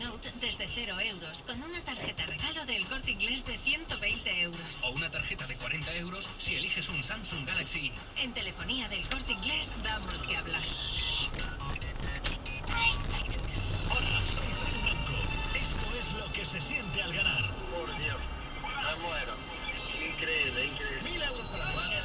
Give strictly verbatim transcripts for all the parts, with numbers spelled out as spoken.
Note desde cero euros, con una tarjeta regalo del Corte Inglés de ciento veinte euros. O una tarjeta de cuarenta euros si eliges un Samsung Galaxy. En telefonía del Corte Inglés damos que hablar. Hola, soy Fred Blanco. Esto es lo que se siente al ganar. Por Dios, me muero. Increíble, increíble. Mil euros para España.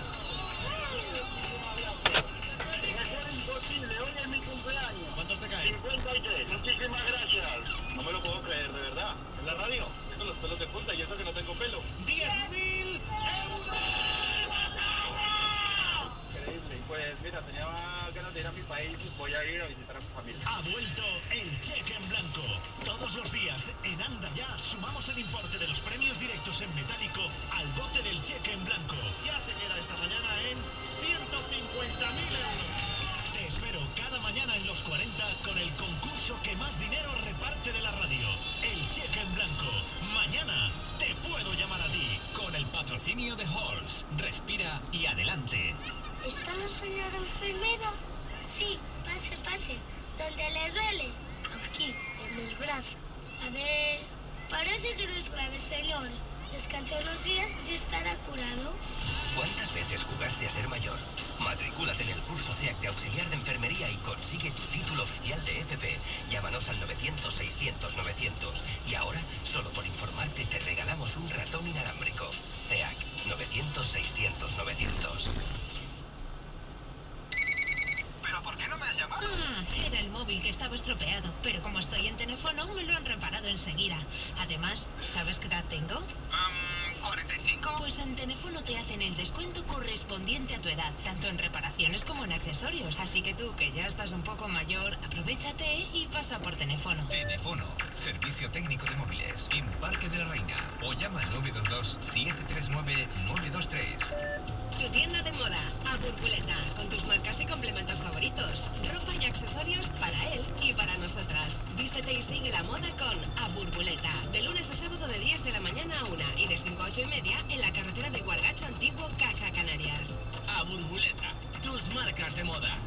Mejor imposible, hoy es mi cumpleaños. ¿Cuántos te caen? cincuenta y tres, muchísimas gracias. No me lo puedo creer, de verdad. En la radio, tengo los pelos de punta y eso que no tengo pelo. ¡Diez mil euros! Increíble, pues mira, tenía ganas de ir a mi país, voy a ir a visitar a mi familia. Ha vuelto el cheque en blanco. Todos los días en Anda Ya sumamos el importe de los premios directos en metálico al bote del cheque en blanco. Ya se queda esta mañana en ciento cincuenta mil euros. Te espero cada mañana en los cuarenta con el concurso que más dinero reparte de la radio. El cheque en blanco. Mañana te puedo llamar a ti. Con el patrocinio de Halls. Respira y adelante. ¿Está la señora enfermera? Sí, pase, pase. ¿Dónde le duele? Aquí, en el brazo. A ver, parece que no es grave, señor. Descanse unos días y estará curado. ¿Cuántas veces jugaste a ser mayor? Matricúlate en el curso C E A C de auxiliar de enfermería y consigue tu título oficial de F P. Llámanos al novecientos seiscientos novecientos. Y ahora, solo por informarte, te regalamos un ratón inalámbrico. C E A C, novecientos seiscientos novecientos. ¿Pero por qué no me has llamado? Ah, era el móvil que estaba estropeado, pero como estoy en teléfono me lo han reparado enseguida. Además, ¿sabes qué edad tengo? Um, ¿cuarenta y cinco? Pues en teléfono te hacen el descuento correspondiente a tu edad, tanto en reparaciones como en accesorios. Así que tú, que ya estás un poco mayor, aprovechate y pasa por teléfono. Teléfono, servicio técnico de móviles, en Parque de la Reina. O llama al nueve dos dos, siete tres nueve, nueve dos tres. Tu tienda de moda, A Burbuleta, con tus marcas y complementos favoritos. Ropa y accesorios para él y para nosotras. Vístete y sigue la moda con A Burbuleta. De lunes a sábado de diez de la mañana a una y de cinco a ocho y media en la carretera de Guargacho Antiguo, Caja Canarias. A Burbuleta, tus marcas de moda.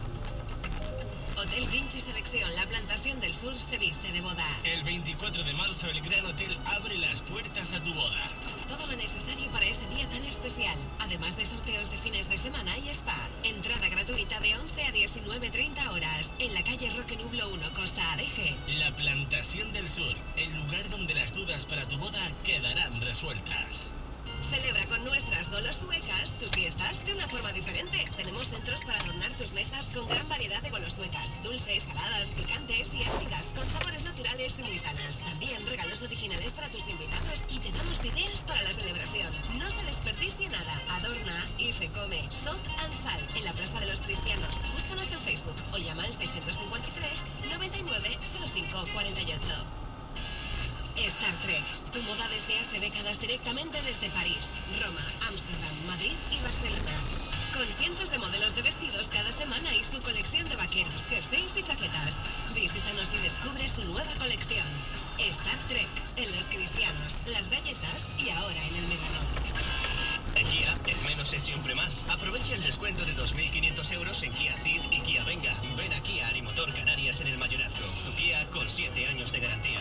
Hotel Vinci Selección, la Plantación del Sur se viste de boda. El veinticuatro de marzo el Gran Hotel abre las puertas a tu boda. Con todo lo necesario para ese día tan especial. Además de sorteos de fines de semana y spa. Entrada gratuita de once a diecinueve treinta horas. En la calle Roque Nublo uno, Costa Adeje. La Plantación del Sur, el lugar donde las dudas para tu boda quedarán resueltas. Celebra con nuestras Dolos suecas tus fiestas de una forma diferente. Tenemos centros para adornar tus mesas con gran variedad de golos suecas, dulces, saladas, picantes y ácidas, con sabores naturales y muy sanas. También regalos originales para tus invitados y te damos ideas para la celebración. No se desperdicie nada. Adorna y se come. Sot and Sal, en la Plaza de los Cristianos. Búscanos en Facebook o llama al seiscientos cincuenta y tres, noventa y nueve, cero cinco cuarenta y ocho. Star Trek, tu moda desde hace décadas directamente desde París, Roma, Ámsterdam, Madrid y Barcelona. Con cientos de modelos de vestidos cada semana y su colección de vaqueros, jerseys y chaquetas. Visítanos y descubre su nueva colección. Star Trek, en Los Cristianos, Las Galletas y ahora en el Megano. En Kia, el menos es siempre más. Aprovecha el descuento de dos mil quinientos euros en Kia Ceed y Kia Venga. Ven aquí a Arimotor Canarias en el Mayorazgo. Tu Kia con siete años de garantía.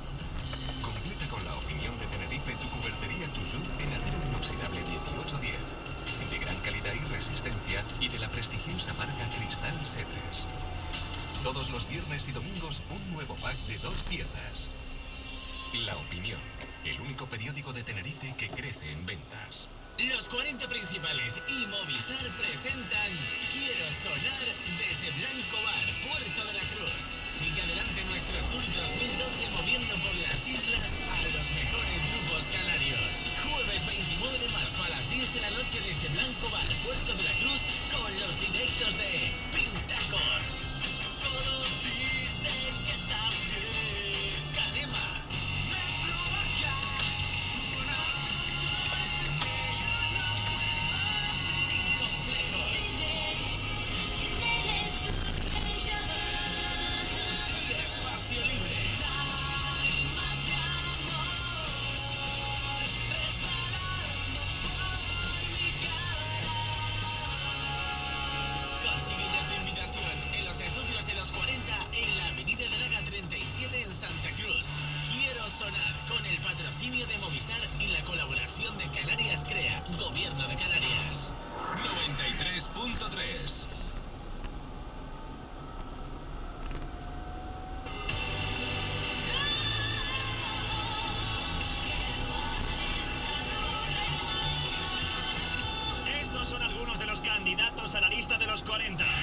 Con la opinión de Tenerife, tu cubertería Tuzú en acero inoxidable dieciocho diez. De gran calidad y resistencia y de la prestigiosa marca Cristal Sebres. Todos los viernes y domingos un nuevo pack de dos piezas. La Opinión, el único periódico de Tenerife que crece en ventas. Los cuarenta principales y Movistar presentan Quiero Sonar desde Blanco Bar, Puerto de la Cruz. Sigue adelante nuestro Tour dos mil doce moviendo por las islas a los mejores grupos canarios. Jueves veintinueve de marzo a las diez de la noche desde Blanco Bar, Puerto de la Cruz con los directos de Pintacos. Todos dicen que estás bien. Cadema. Me provoca unas sin complejos. Y espacio libre. patrocinio de Movistar y la colaboración de Canarias Crea, Gobierno de Canarias. noventa y tres punto tres. Estos son algunos de los candidatos a la lista de los cuarenta.